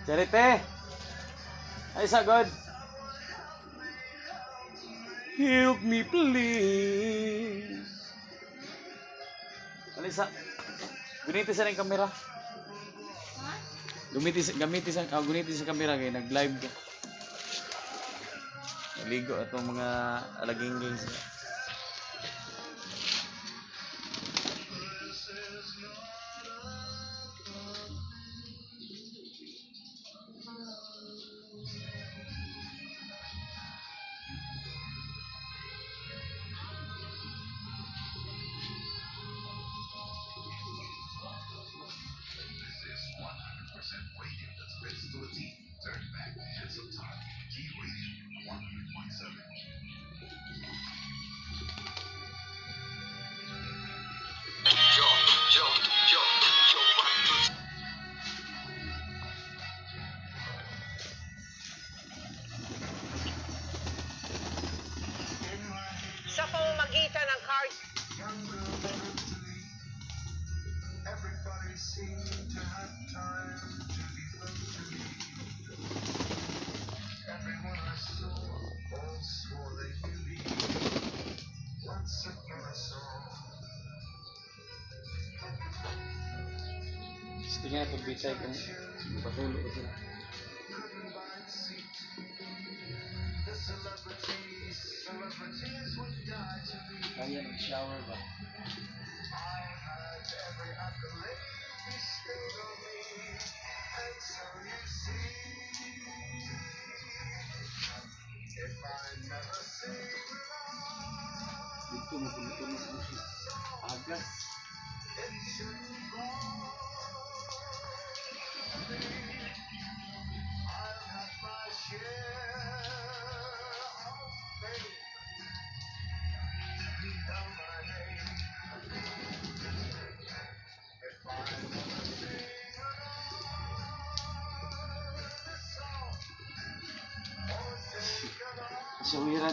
Charite! Ay, sagod! Help me please! Alisa, gunitis sa ng kamera. Gamitis sa kamera kay nag-live ka. Naligo atong mga alaging games. Sa pamamagitan ng card. Tingnan ito bitay kung patulo ko sila. Kaya nag-shower ba? Dito mo kung siya. Agas. Sawiran.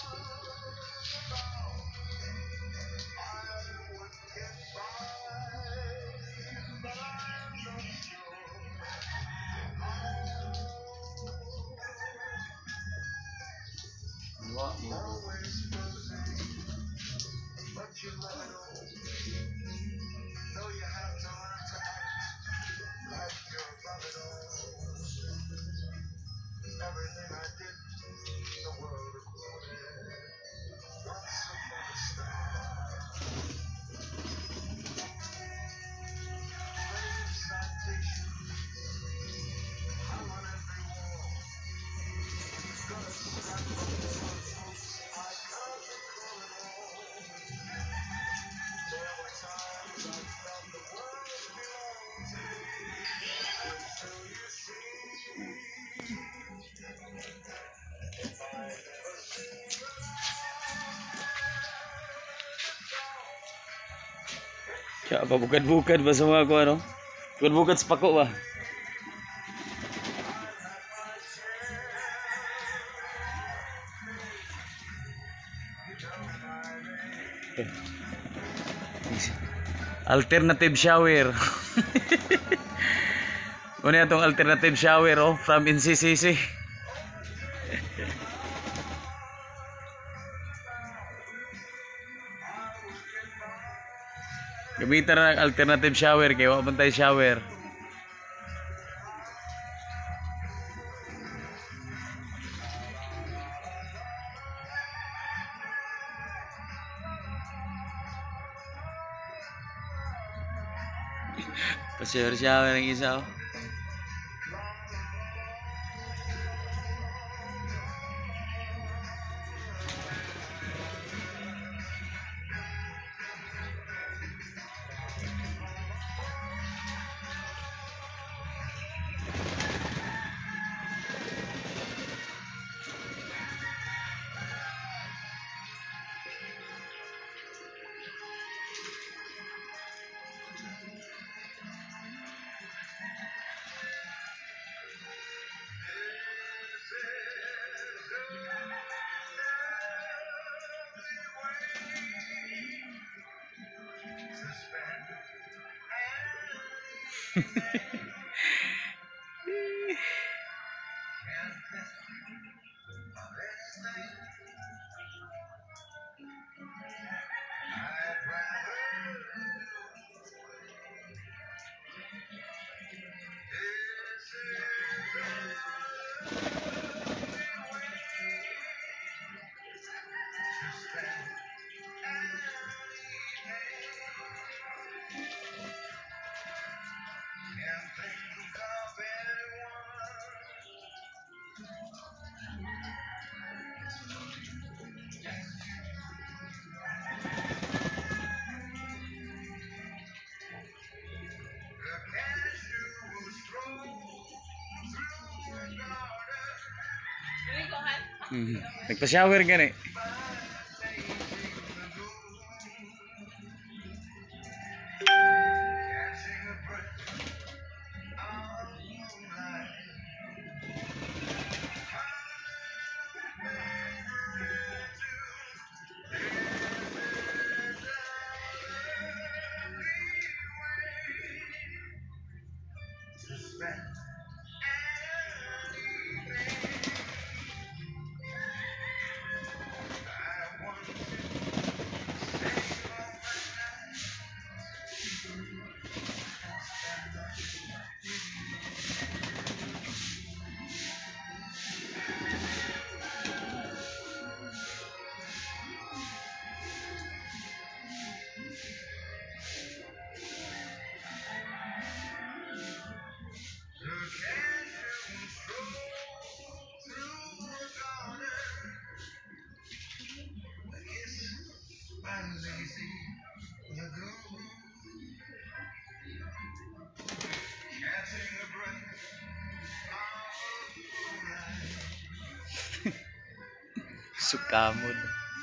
Kaya pa bukad-bukad ba sa mga ko ano? Bukad-bukad sa pako ba? Alternative shower. Ano itong alternative shower oh, from NCCC. Gamitan na ng alternative shower kaya wala tayo shower. Pa-shower ng isa oh. Nagpa-shower ka na eh. Sukamod.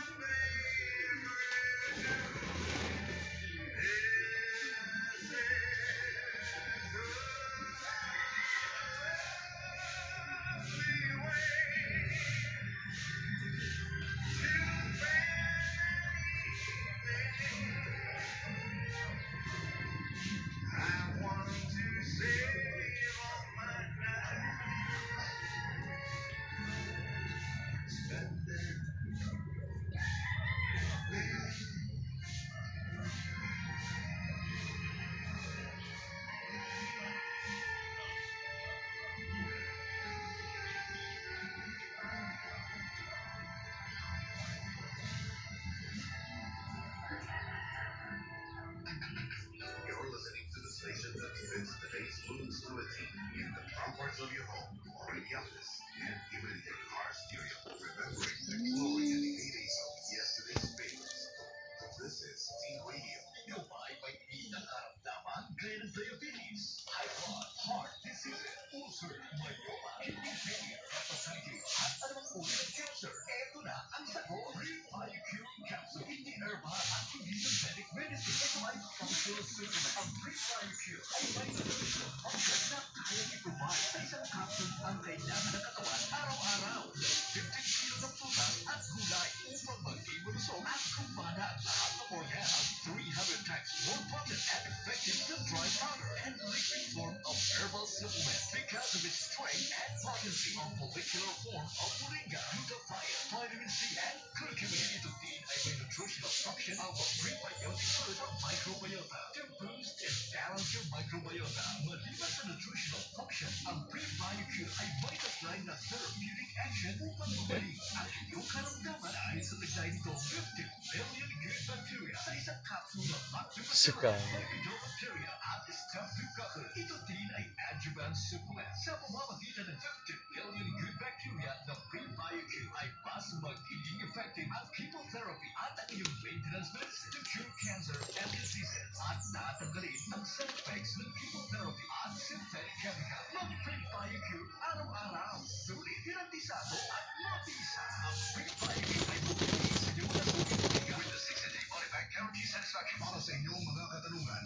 You're listening to the station that fits today's moods to a T in the comforts of your home or in the office, and even in your car stereo. Remembering the glory and the heydays of yesterday's favorites. This is Teen Radio. Yung may pinakaramdaman kaya ng diabetes, high blood, heart diseases, ulcer, myoma, kidney failure, hepatitis, at anumang uri ng cancer. Ito na ang sagot. Pre-BioCure Capsule. Hindi herba at hindi synthetic medicine. Ito ay functional supplement. Ang Pre-BioCure ay may nutritional function na kayang i-provide sa isang capsule ang kailangan ng katawan araw-araw. 15 kilo ng prutas at gulay upang maging malusog at kumana at lahat ng organ at 300 times more potent and effective than dry powder and liquid form of herbal supplement because of its strength and potency of molecular form of moringa, glutathione, vitamin C, and curcumin. Ito din ay may nutritional function of a prebiotic food or microbiota to boost and balance your microbiota. Maliban sa nutritional function, ang Pre-BioCure ay may taglay na therapeutic action upang gumaling ang iyong karamdaman dahil sa taglay nito 50 billion good bacteria sa isang capsule ng Sukamod. bacteria at Streptococcus. Ito din ay adjuvant supplement sa pamamagitan ng 50 billion good bacteria na Pre-BioCure ay mas magiging effective at chemotherapy at ang iyong maintenance medicine to cure cancer and diseases at natanggalin ang side effects ng chemotherapy at synthetic chemical. Mag-Pre-BioCure araw-araw. Sulit, garantisado at mabisa. Ang Pre-BioCure ay bumili sa iyong nasulit with the 60-day money-back guarantee satisfaction. Para sa inyong mga katanungan,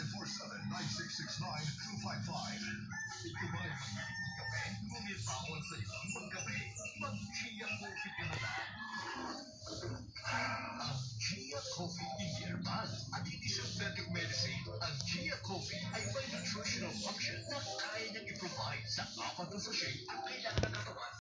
0947-9669-255. Ito ba ay magiging kape? Ngunit bawal sa ibang magkape. Mag-Chia Coffee ka na lang. Ang Chia Coffee hindi herbal at hindi synthetic medicine. Ang Chia Coffee ay may nutritional function na kaya niyang i-provide sa 4 na sachet at